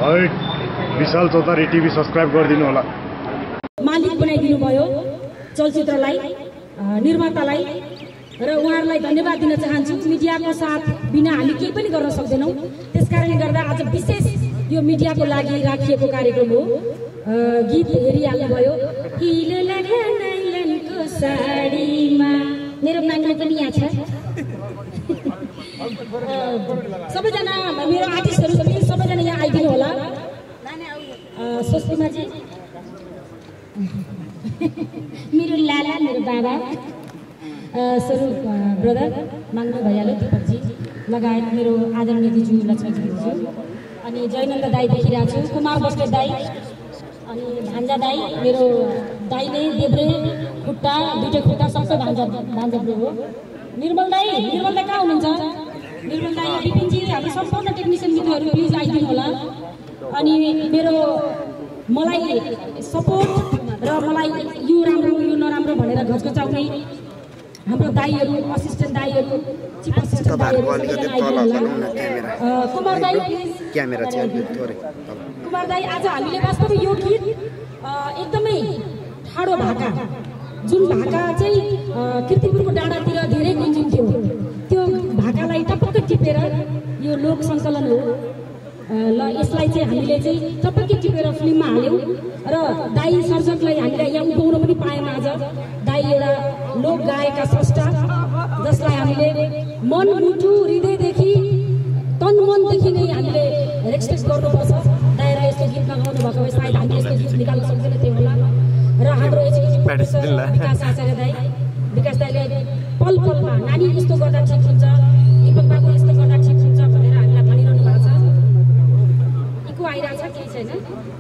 विशाल चौतारी TV subscribe गरिदिनु होला। मालिक बनाइदिनु भयो चलचित्रलाई, निर्मातालाई र उहाँहरूलाई धन्यवाद दिन चाहन्छु। मिडियाको साथ बिना हामी केही पनि गर्न सक्दैनौँ। त्यसकारणले गर्दा आज विशेष यो मिडियाको लागि राखिएको कार्यक्रम हो। गीत हेरिहाल्नुभयो किलो लगा नाइलनको साडीमा, मेरो नानी पनि यहाँ छ। सबैजना मेरो आर्टिस्टहरू सबैजना यहाँ आइदिनु होला। स्वस्तिमाजी, मेरो लाला, मेरो बाबा, स्वरूप ब्रदर माग्नु भइहाल्यो, दिपकजी लगायत मेरो आदरणीय दिजु लक्ष्मीजी दिजु, अनि जयनन्द दाई देखिरहेको छु, कुमार बस्नेत दाई, अनि भान्जा दाई, मेरो दाइले देब्रे खुट्टा दुईटै खुट्टा सबै भान्जा हो। निर्मल दाई कहाँ हुनुहुन्छ? निर्मल दाई, विपिनजी, हामी सम्पूर्ण टेक्निसियन मित्रहरू प्लिज आइदिनु होला। अनि मलाई सपोर्ट र मलाई यो राम्रो यो नराम्रो भनेर घचघचाउने हाम्रो दाईहरू, असिस्टेन्ट दाईहरू, चिफ असिस्टेन्ट दाईहरू कुमार दाई, कुमार दाई, आज हामीले वास्तवमा यो गीत एकदमै ठाडो भाका, जुन भाका चाहिँ कीर्तिपुरको डाँडातिर धेरै गुन्जिन्थ्यो, त्यो भाकालाई टपक्क टिपेर यो लोक सङ्कलन हो। ल यसलाई चाहिँ हामीले चाहिँ टपक्कै टिपेर फिल्ममा हाल्यौँ र दाई सर्जकलाई हामीले यहाँ उठाउन पनि पायौँ। आज दाई एउटा लोक गायकका स्रष्टा जसलाई हामीले मन, मुटु, हृदयदेखि, तन मनदेखि नै हामीले रेस्पेक्ट गर्नुपर्छ। दाइएर यस्तो गीत नगाउनु भएको भए सायद हामीले यस्तो गीत निकाल्न सक्दैन थियो होला। र हाम्रो एजुकेसन प्रोफेसर विकास आचार्य दाई, विकास दाईले पल पलमा नानी यस्तो गर्दा ठिक हुन्छ, दिपक बाबु यस्तो गर्दा ठिक हुन्छ भनेर हामीलाई भनिरहनु भएको छ। इको आइरहेको छ, केही छैन।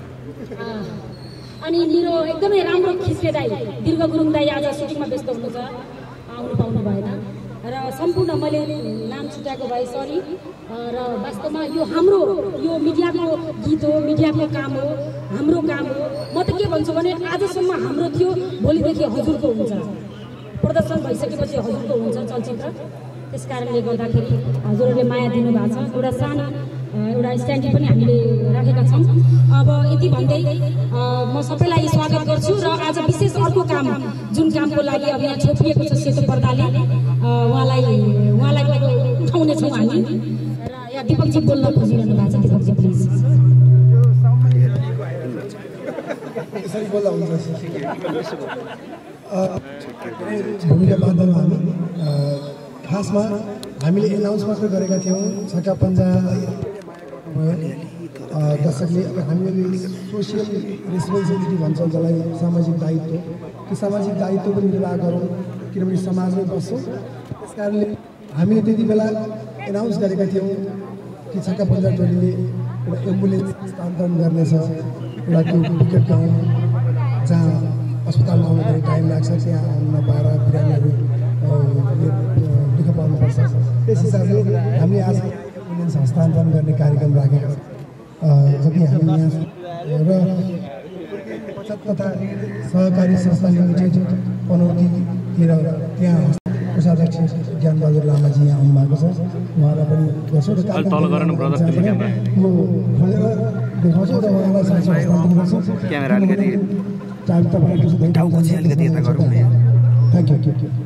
अनि मेरो एकदमै राम्रो खिच्ने दाई दीर्घ गुरुङ दाई आज सुटिङमा व्यस्त हुनुहुन्छ, आउनु पाउनु भएन र सम्पूर्ण मैले नाम छुट्याएको भए सरी। र वास्तवमा यो हाम्रो यो मिडियाको गीत हो, मिडियाको काम हो, हाम्रो काम हो। म त के भन्छु भने आजसम्म हाम्रो थियो, भोलिदेखि हजुरको हुन्छ, प्रदर्शन भइसकेपछि हजुरको हुन्छ चलचित्र। त्यस कारणले गर्दाखेरि हजुरहरूले माया दिनुभएको छ। एउटा सानो एउटा स्ट्यान्डी पनि हामीले राखेका छौँ। अब यति भन्दै म सबैलाई स्वागत गर्छु र आज विशेष अर्को काम जुन कामको लागि अब यहाँ छोपिएको छ सेतो पर्दाले, उहाँलाई उठाउने छौँ हामी। र यहाँ दिपकजी बोल्न खोजिरहनु भएको छ, दिपकजी प्लिज। भूमिका बाँध्दैमा हामी खासमा हामीले एनाउन्स मात्र गरेका थियौँ छक्का पन्जा दर्शकले। अब हामीले सोसियल रेस्पोन्सिबिलिटी भन्छौँ जसलाई, सामाजिक दायित्व, त्यो सामाजिक दायित्व पनि निर्वाह गरौँ किनभने समाजमै बस्छौँ। त्यस कारणले हामीले त्यति बेला एनाउन्स गरेका थियौँ कि छक्का पन्जा टोलीले एउटा एम्बुलेन्स हस्तान्तरण गर्नेछ एउटा त्यो टिकट गाउँ जहाँ अस्पतालमा आउन धेरै टाइम लाग्छ, त्यहाँ आउन नपाएर बिरामीहरू दुःख पाउनुपर्छ। त्यस हिसाबले हामीले आज एम्बुलेन्स हस्तान्तरण गर्ने कार्यक्रम राखेका छौँ। जति हामी यहाँ र तथा सहकारी संस्था लिमिटेड पनौतीतिर त्यहाँ कोषाध्यक्ष ज्ञानबहादुर लामाजी यहाँ आउनुभएको छ, उहाँलाई पनि गर्छौँ र यो खोलेर देखाउँछौँ र उहाँलाई साँच्चै हस्तान्तरण गर्छौँ। टाइम तपाईँको अलिकति यता गरौँ न। Thank you.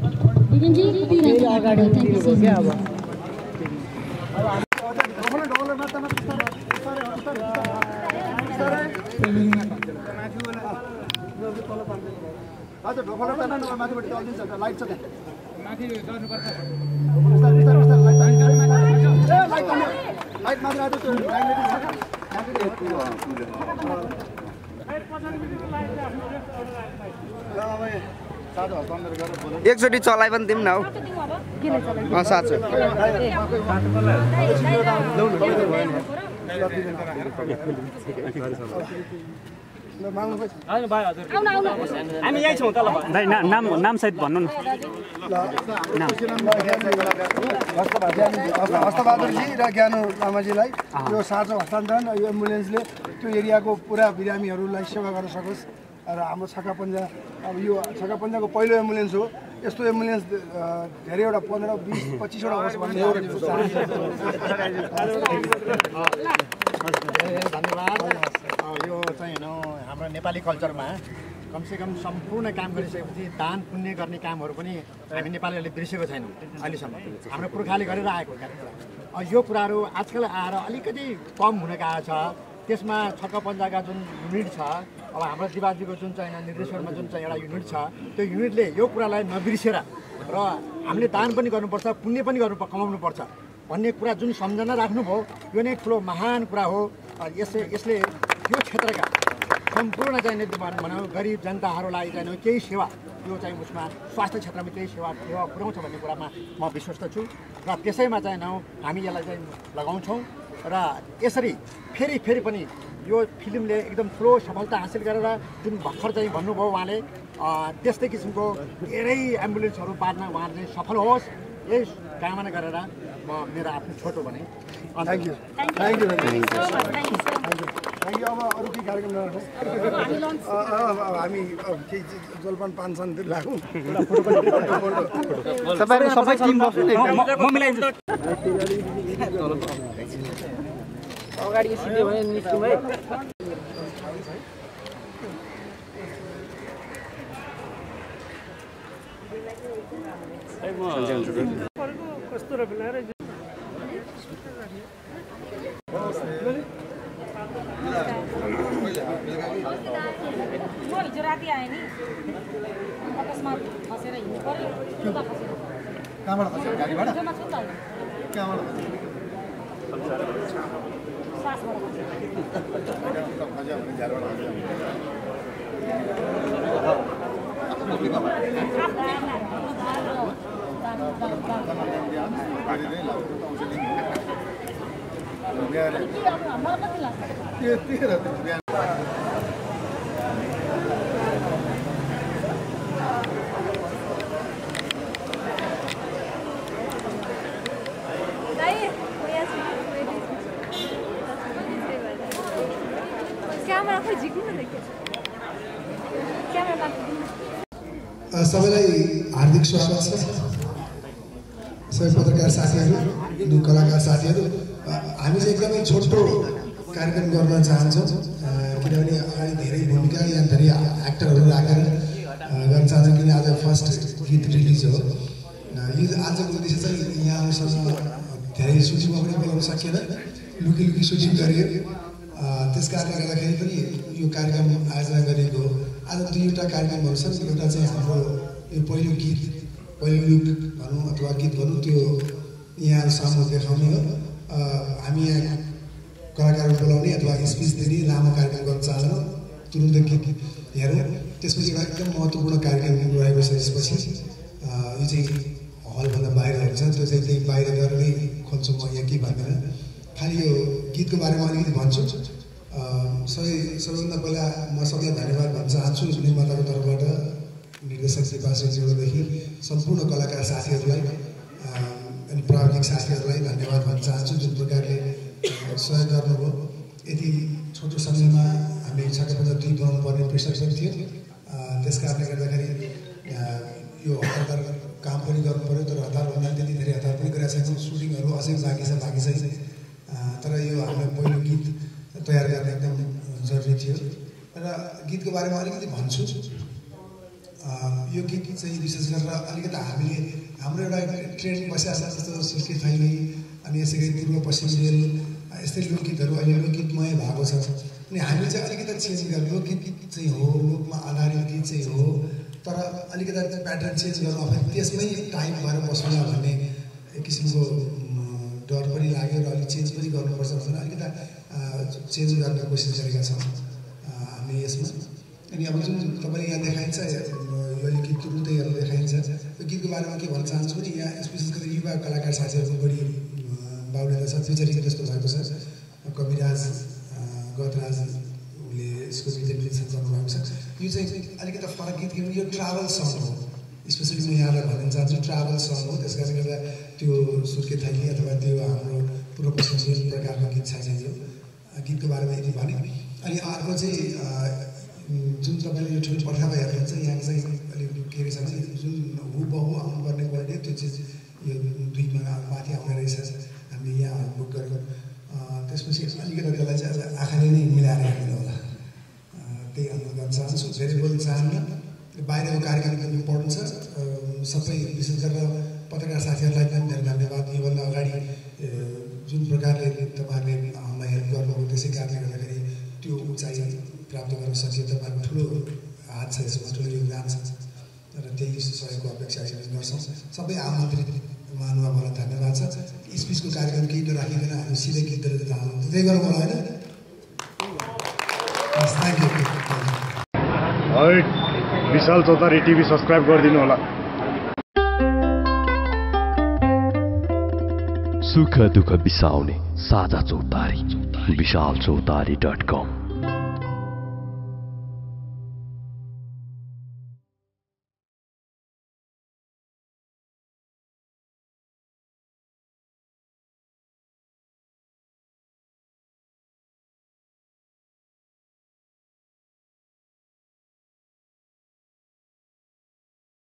एकचोटि चलाइ पनि दिउँ न हौ। साँचो हामी यही छौँ त ल भाइ। नाम सहित भन्नु न। हस्तबहादुरजी र ज्ञानु लामाजीलाई यो साँचो हस्तान्तरण, यो एम्बुलेन्सले त्यो एरियाको पुरा बिरामीहरूलाई सेवा गर्न सकोस्। र हाम्रो छक्का पन्जा, अब यो छक्का पन्जाको पहिलो एम्बुलेन्स हो। यस्तो एम्बुलेन्स धेरैवटा 15-20-25वटा होस् भन्ने धन्यवाद। यो चाहिँ हाम्रो नेपाली कल्चरमा कमसेकम सम्पूर्ण काम गरिसकेपछि दान पुण्य गर्ने कामहरू पनि हामी नेपालीहरूले बिर्सेको छैनौँ अहिलेसम्म। हाम्रो पुर्खाले गरेर आएको कुरा यो कुराहरू आजकल आएर अलिकति कम हुन गएको छ। त्यसमा छक्का पन्जाका जुन युनिट छ, अब हाम्रो दिवाजीको जुन चाहिँ निर्देशनमा जुन चाहिँ एउटा युनिट छ, त्यो युनिटले यो कुरालाई नबिर्सेर र हामीले दान पनि गर्नुपर्छ, पुण्य पनि कमाउनुपर्छ भन्ने कुरा जुन सम्झना राख्नुभयो, यो नै ठुलो महान कुरा हो। यसले यो क्षेत्रका सम्पूर्ण चाहिँ भनौँ गरिब जनताहरूलाई चाहिँ केही सेवा, यो चाहिँ उसमा स्वास्थ्य क्षेत्रमा केही सेवा पुर्याउँछ भन्ने कुरामा म विश्वस्त छु र त्यसैमा चाहिँ हामी यसलाई चाहिँ लगाउँछौँ र यसरी फेरि पनि यो फिल्मले एकदम ठुलो सफलता हासिल गरेर जुन भर्खर चाहिँ भन्नुभयो उहाँले, त्यस्तै किसिमको धेरै एम्बुलेन्सहरू पार्न उहाँले चाहिँ सफल होस्, यही कामना गरेर म मेरो आफ्नो छोटो भने थ्याङ्क यू। अब अरू केही कार्यक्रम हामी केही जलपान पानसान लागौँ। तपाईँहरू सबै टिम बस्नु न म मिलाइदिन्छु। अगाडि सिधै भने निस्क्यौँ है। कस्तो र बनाएर म हिजो राति आएँ नि, अकस्मात खसेर हिँड्नु पर्यो। कहाँबाट खस्यो गाडीबाट? हिजोमा छु त कहाँबाट सासबाट सबैलाई हार्दिक स्वागत छ। सबै पत्रकार साथीहरू, कलाकार साथीहरू, हामी चाहिँ एकदमै छोटो कार्यक्रम गर्न चाहन्छौँ किनभने अगाडि धेरै भूमिका यहाँ धेरै एक्टरहरू राखेर गर्न चाहन्छौँ। किन आज फर्स्ट गीत रिलिज हो। यो आजको उद्देश्य चाहिँ यहाँसँग धेरै सुटिङमा पनि बोलाउन सकिएन, लुकी सुटिङ गरियो। त्यस कारणले गर्दाखेरि पनि यो कार्यक्रम आयोजना गरिएको हो। आज दुईवटा कार्यक्रमहरू छन्। एउटा चाहिँ हाम्रो यो पहिलो गीत, पहिलो लुक भनौँ अथवा गीत भनौँ, त्यो यहाँ सामु देखाउने हो। हामी यहाँ कलाकारहरू बोलाउने अथवा स्पिच दिने लामो कार्यक्रम गर्न चाहन्छौँ, तुरुन्तै गीत हेरौँ। त्यसपछि एउटा एकदम महत्त्वपूर्ण कार्यक्रम रहेको छ। त्यसपछि यो चाहिँ हलभन्दा बाहिरहरू छ, त्यो चाहिँ त्यही बाहिर गएर नै खोज्छु। म यहाँ के भन्दैन, खालि यो गीतको बारेमा अलिकति भन्छु। सबैभन्दा पहिला म सबैलाई धन्यवाद भन्न चाहन्छु निर्माताको तर्फबाट, निर्देशक श्री बासुदेवदेखि सम्पूर्ण कलाकार साथीहरूलाई अनि प्राविधिक साथीहरूलाई धन्यवाद भन्न चाहन्छु जुन प्रकारले सहयोग गर्नुभयो। यति छोटो समयमा हामी छक्कापन्जा 2 बनाउनु पर्ने प्रेसर थियो। त्यस कारणले गर्दाखेरि यो हतार काम पनि गर्नु पऱ्यो, तर हतारभन्दा त्यति धेरै हतार पनि गरेका छैनौँ। सुटिङहरू अझै बाँकी छ। तर यो हाम्रो पहिलो गीत तयार गर्न एकदम जरुरी थियो र गीतको बारेमा अलिकति भन्छु। यो गीत चाहिँ विशेष गरेर अलिकति हामीले हाम्रो एउटा ट्रेन्ड बसिरहेको छ, जस्तो सुर्के थैली अनि यसै गरी पूर्व पश्चिम रेल, यस्तै लोकगीतहरू अहिले लोकगीतमय भएको छ। अनि हामीले चाहिँ अलिकति चेन्ज गर्ने हो। गीत चाहिँ हो, लोकमा आधारित गीत चाहिँ हो, तर अलिकति प्याटर्न चेन्ज गर्नु अब त्यसमै टाइम भएर बस्नु भन्ने एक किसिमको डर पनि लाग्यो र अलिक चेन्ज पनि गर्नुपर्छ भनेर अलिकति चेन्ज गर्ने कोसिस गरेका छौँ हामी यसमा। अनि अब जुन तपाईँले यहाँ देखाइन्छ, यो गीत तुरुन्तैहरू देखाइन्छ। यो गीतको बारेमा के भन्न चाहन्छु भने यहाँ विशेष गरी युवा कलाकार साथीहरूको बढी बाहुल्यता छ। फ्युचरिङ जस्तो भएको छ। कविराज गतराजले यसको रिप्रेजेन्टेसन गर्नुभएको छ। यो चाहिँ अलिकति फरक गीत किनभने यो ट्राभल सङ हो। स्पेसली म यहाँलाई भन्न चाहन्छु ट्राभल सङ हो। त्यस कारणले गर्दा त्यो सुर्के थैली अथवा त्यो हाम्रो पूर्व पश्चिम प्रकारको गीत छैन। यो गीतको बारेमा यति भने। अनि अर्को चाहिँ जुन तपाईँले यो ठुलो पर्खामा हेर्नुहुन्छ, यहाँ चाहिँ अलिकति के रहेछ भने जुन हुबहु आउनुपर्ने क्वालिटी त्यो चाहिँ यो 2 माथि आउने रहेछ। हामीले यहाँ बुक गरेको। त्यसपछि अलिकति त्यसलाई चाहिँ आँखाले नै चाहन्छु। धेरै बोल्न चाहन्न, बाहिरको कार्यक्रम एकदम इम्पोर्टेन्ट छ। सबै विशेष गरेर पत्रकार साथीहरूलाई पनि धेरै धन्यवाद। योभन्दा अगाडि जुन प्रकारले तपाईँहरूले हामीलाई हेल्प गर्नुभयो त्यसै कारणले गर्दाखेरि त्यो उचाइ प्राप्त गर्न सकियो। तपाईँहरूको ठुलो हात छ, यसमा ठुलो योगदान छ र त्यही सहयोगको अपेक्षा गर्छौँ। सबै आमन्त्रित महानुभावहरूलाई धन्यवाद छ। स्पिचको कार्यक्रम केही नराखिकन हामी सिधै गीतहरू त्यही गरौँ होला होइन? Thank you. है विशाल चौतारी टिभी सब्सक्राइब गरिदिनु होला। सुख दुःख बिसाउने साझा चौतारी, विशालचौतारी.com।